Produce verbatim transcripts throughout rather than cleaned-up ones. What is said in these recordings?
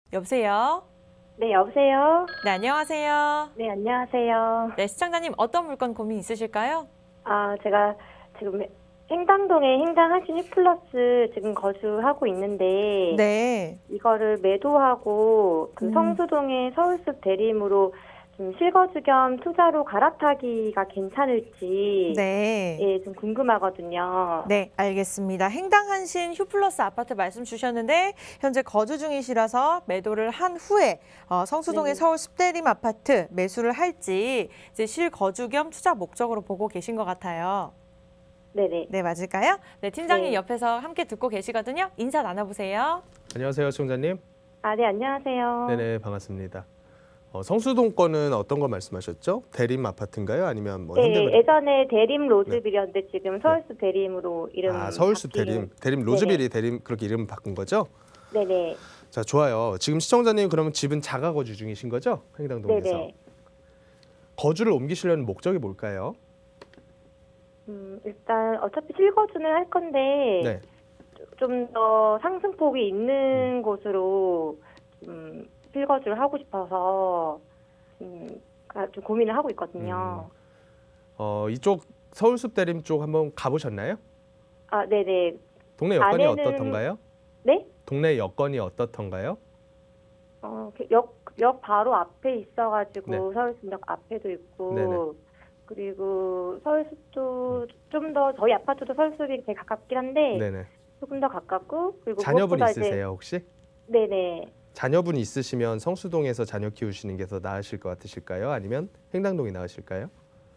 여보세요? 네, 여보세요? 네, 안녕하세요. 네, 안녕하세요. 네, 시청자님 어떤 물건 고민 있으실까요? 아, 제가 지금 행당동에 행당하신 휘플러스 지금 거주하고 있는데 네. 이거를 매도하고 그 음. 성수동의 서울숲 대림으로 좀 실거주 겸 투자로 갈아타기가 괜찮을지 네. 예, 좀 궁금하거든요. 네, 알겠습니다. 행당한신 휴플러스 아파트 말씀 주셨는데 현재 거주 중이시라서 매도를 한 후에 어, 성수동의 네. 서울 숲대림 아파트 매수를 할지 이제 실거주 겸 투자 목적으로 보고 계신 것 같아요. 네네. 네, 맞을까요? 네, 팀장님 네. 옆에서 함께 듣고 계시거든요. 인사 나눠보세요. 안녕하세요, 시청자님. 아, 네, 안녕하세요. 네네, 반갑습니다. 어, 성수동 거는 어떤 거 말씀하셨죠? 대림 아파트인가요? 아니면 뭐 네, 현대그룹? 예전에 대림 로즈빌이었는데 지금 서울숲 대림으로 이름 아, 서울숲 바뀌는- 대림, 대림 로즈빌이 대림 그렇게 이름 바꾼 거죠? 네네. 자, 좋아요. 지금 시청자님 그러면 집은 자가 거주 중이신 거죠? 행당동에서. 네네. 거주를 옮기시려는 목적이 뭘까요? 음, 일단 어차피 실거주는 할 건데 네. 좀 더 상승폭이 있는 곳으로 좀 실거주를 하고 싶어서 음, 가- 좀 고민을 하고 있거든요. 어, 이쪽 서울숲 대림 쪽 한번 가보셨나요? 아, 네네. 동네 여건이 안에는- 어떻던가요? 네? 동네 여건이 어떻던가요? 어, 그 역, 역 바로 앞에 있어가지고 네. 서울숲역 앞에도 있고 네네. 그리고 서울숲도 좀 더 저희 아파트도 서울숲이 되게 가깝긴 한데 네네. 조금 더 가깝고 그리고 자녀분 무엇보다 있으세요, 이제 혹시? 네네. 자녀분 있으시면 성수동에서 자녀 키우시는 게 더 나으실 것 같으실까요? 아니면 행당동이 나으실까요?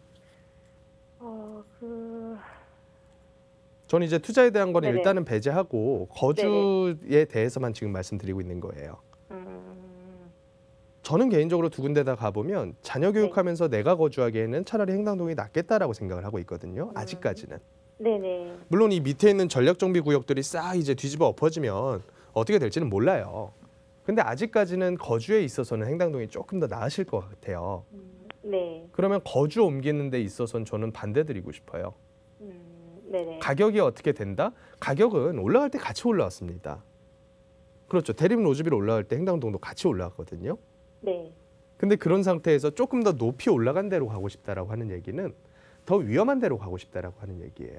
어, 그 저는 이제 투자에 대한 거는 네네. 일단은 배제하고 거주에 대해서만 지금 말씀드리고 있는 거예요. 음, 저는 개인적으로 두 군데 다 가보면 자녀 네. 교육하면서 내가 거주하기에는 차라리 행당동이 낫겠다라고 생각을 하고 있거든요. 음. 아직까지는. 네네. 물론 이 밑에 있는 전략정비 구역들이 싹 이제 뒤집어 엎어지면 어떻게 될지는 몰라요. 근데 아직까지는 거주에 있어서는 행당동이 조금 더 나으실 것 같아요. 음, 네. 그러면 거주 옮기는 데 있어서는 저는 반대드리고 싶어요. 음, 네네. 가격이 어떻게 된다? 가격은 올라갈 때 같이 올라왔습니다. 그렇죠. 대림 로즈빌 올라갈 때 행당동도 같이 올라갔거든요. 네. 근데 그런 상태에서 조금 더 높이 올라간 데로 가고 싶다라고 하는 얘기는 더 위험한 데로 가고 싶다라고 하는 얘기예요.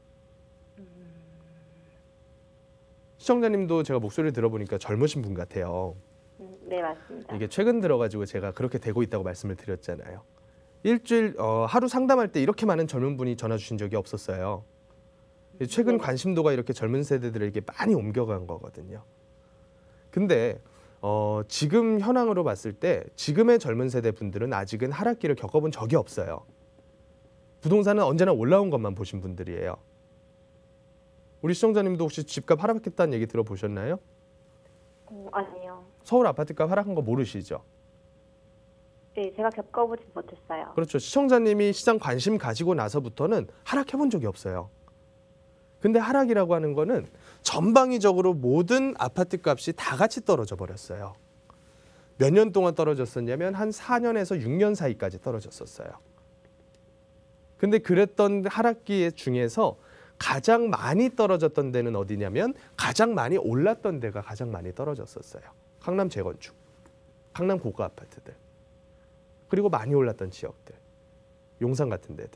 시청자님도 제가 목소리 들어보니까 젊으신 분 같아요. 음, 네, 맞습니다. 이게 최근 들어가지고 제가 그렇게 되고 있다고 말씀을 드렸잖아요. 일주일 어, 하루 상담할 때 이렇게 많은 젊은 분이 전화 주신 적이 없었어요. 최근 네. 관심도가 이렇게 젊은 세대들에게 많이 옮겨간 거거든요. 근데 어, 지금 현황으로 봤을 때 지금의 젊은 세대 분들은 아직은 하락기를 겪어본 적이 없어요. 부동산은 언제나 올라온 것만 보신 분들이에요. 우리 시청자님도 혹시 집값 하락했다는 얘기 들어보셨나요? 어, 아니요. 서울 아파트값 하락한 거 모르시죠? 네, 제가 겪어보지 못했어요. 그렇죠. 시청자님이 시장 관심 가지고 나서부터는 하락해본 적이 없어요. 근데 하락이라고 하는 거는 전방위적으로 모든 아파트 값이 다 같이 떨어져 버렸어요. 몇 년 동안 떨어졌었냐면 한 사 년에서 육 년 사이까지 떨어졌었어요. 근데 그랬던 하락기 중에서 가장 많이 떨어졌던 데는 어디냐면 가장 많이 올랐던 데가 가장 많이 떨어졌었어요. 강남 재건축, 강남 고가 아파트들, 그리고 많이 올랐던 지역들, 용산 같은 데들.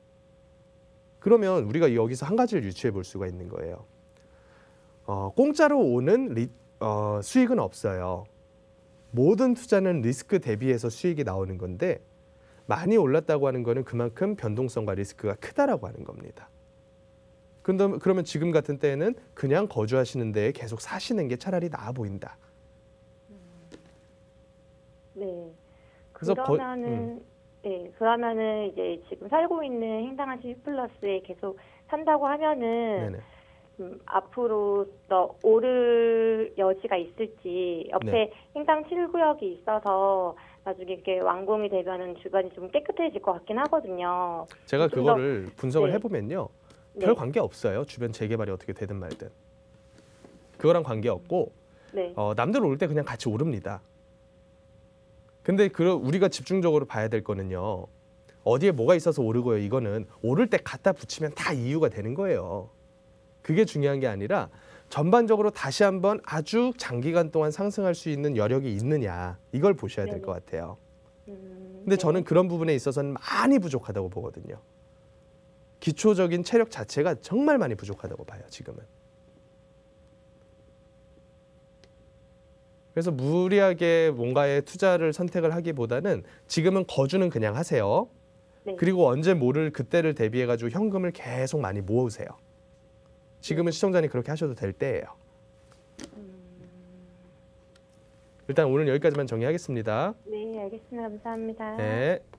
그러면 우리가 여기서 한 가지를 유추해 볼 수가 있는 거예요. 어, 공짜로 오는 리, 어, 수익은 없어요. 모든 투자는 리스크 대비해서 수익이 나오는 건데 많이 올랐다고 하는 거는 그만큼 변동성과 리스크가 크다라고 하는 겁니다. 근데 그러면 지금 같은 때에는 그냥 거주하시는 데에 계속 사시는 게 차라리 나아 보인다. 네. 그래서 거- 그러면은 음. 네, 그러면은 이제 지금 살고 있는 행당하신 휘플러스에 계속 산다고 하면은 네네. 음, 앞으로 더 오를 여지가 있을지 옆에 네. 행당 칠 구역이 있어서 나중에 이렇게 완공이 되면은 주변이 좀 깨끗해질 것 같긴 하거든요. 제가 좀 더- 그거를 분석을 네. 해보면요. 네. 별 관계 없어요. 주변 재개발이 어떻게 되든 말든. 그거랑 관계 없고 네. 어, 남들 올 때 그냥 같이 오릅니다. 근데 그 우리가 집중적으로 봐야 될 거는요. 어디에 뭐가 있어서 오르고요. 이거는 오를 때 갖다 붙이면 다 이유가 되는 거예요. 그게 중요한 게 아니라 전반적으로 다시 한번 아주 장기간 동안 상승할 수 있는 여력이 있느냐 이걸 보셔야 될 네네. 것 같아요. 음, 근데 네. 저는 그런 부분에 있어서는 많이 부족하다고 보거든요. 기초적인 체력 자체가 정말 많이 부족하다고 봐요, 지금은. 그래서 무리하게 뭔가에 투자를 선택을 하기보다는 지금은 거주는 그냥 하세요. 네. 그리고 언제 모를 그때를 대비해 가지고 현금을 계속 많이 모으세요. 지금은 시청자님 그렇게 하셔도 될 때예요. 일단 오늘 여기까지만 정리하겠습니다. 네, 알겠습니다. 감사합니다. 네.